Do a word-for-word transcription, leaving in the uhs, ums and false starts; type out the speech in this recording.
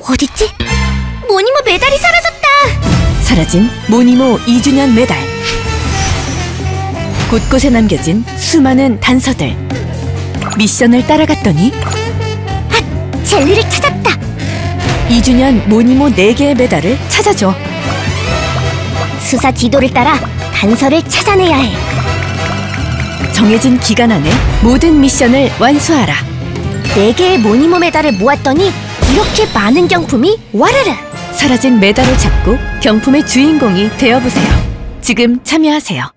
어딨지? 모니모 메달이 사라졌다! 사라진 모니모 이 주년 메달. 곳곳에 남겨진 수많은 단서들. 미션을 따라갔더니 핫! 젤리를 찾았다! 이 주년 모니모 네 개의 메달을 찾아줘. 수사 지도를 따라 단서를 찾아내야 해. 정해진 기간 안에 모든 미션을 완수하라. 네 개의 모니모 메달을 모았더니 이렇게 많은 경품이 와르르! 사라진 메달을 찾고 경품의 주인공이 되어보세요. 지금 참여하세요.